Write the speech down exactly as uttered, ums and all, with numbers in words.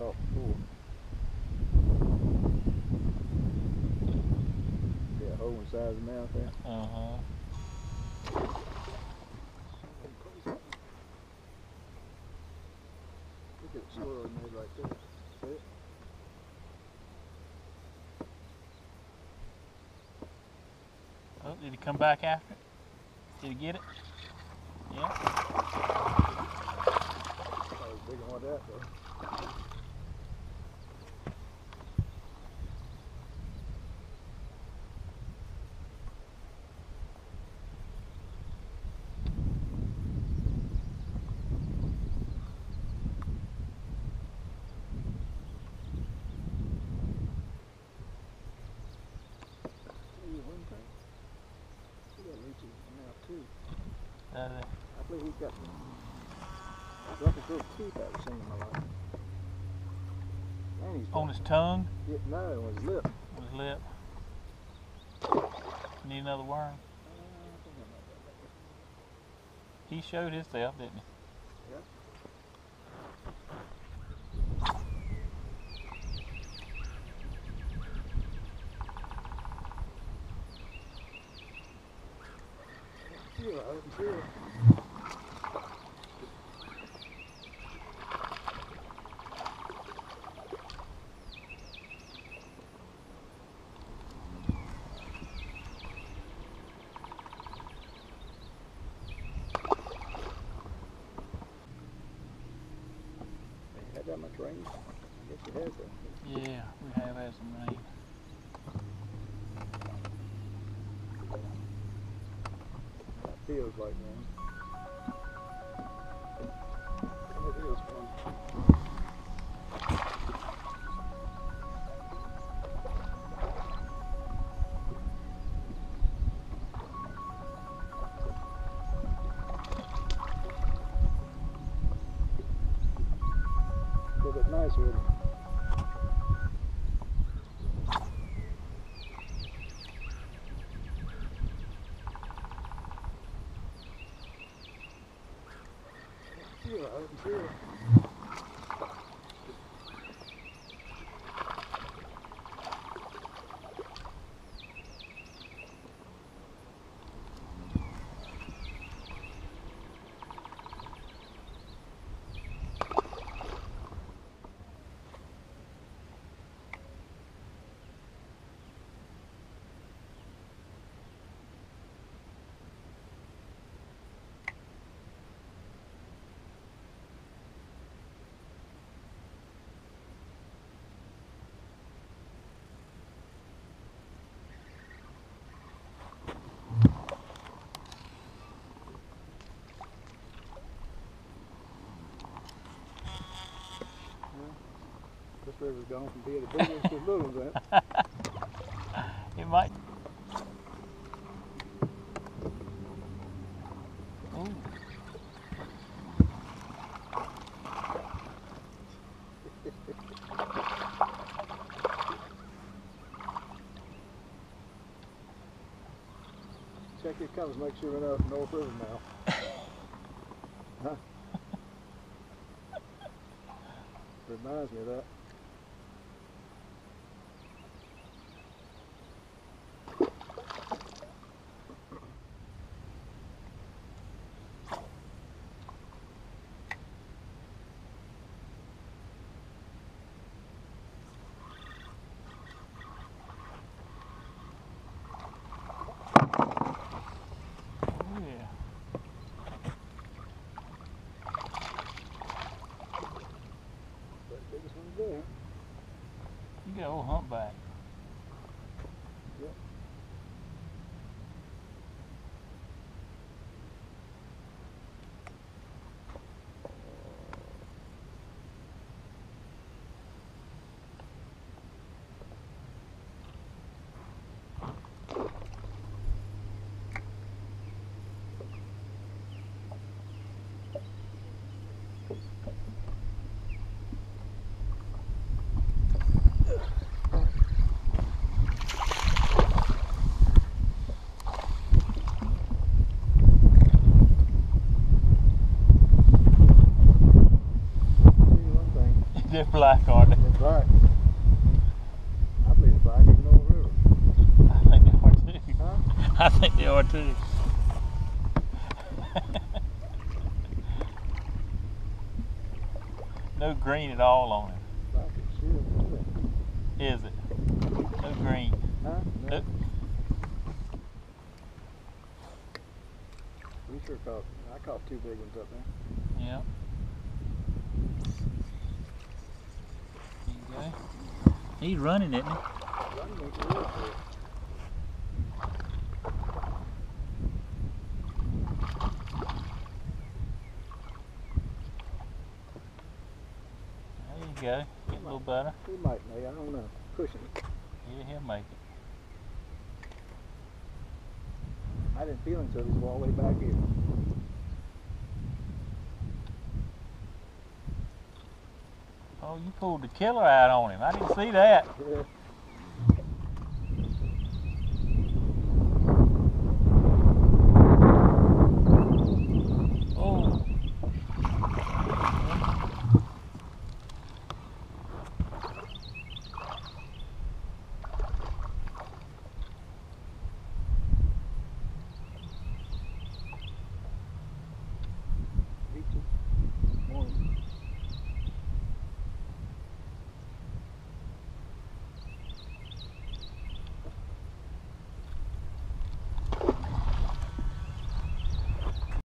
off before. Yeah, hole inside the mouth there. Uh-huh. Look at the swirl he made right there. See it? Oh, did he come back after it? Did he get it? Yeah. That was big one that though. Uh, I believe he's got the roughest little teeth I've ever seen in my life. And he's on his tongue? Yeah, no, on his lip. On his lip. Need another worm? He showed himself, didn't he? Yep. Yeah, I can see it. Had that much rain? I guess it has though. Yeah, we have had some rain. That feels like rain. It is fun. A little bit nice with it. Yeah, I can see it. This river's gone from being the big ones to the little ones, ain't it? It might. Ooh. Check your compass, make sure we're not North River now. Huh? Reminds me of that. There. You got old humpback. Yep. They're black, aren't they? They're black. I believe the black is no river. I think they are too. Huh? I think they are too. No green at all on it. Black as shit, isn't Is it? No green. it? Huh? No. Nope. We sure caught, I caught two big ones up there. Yeah. There you go. He's running, isn't he? Running makes it real quick. There you go. Get a little better. He might make, I don't know. Pushing it. Yeah, he'll make it. I didn't feel him until he was all the way back here. Oh, you pulled the killer out on him. I didn't see that. Yeah.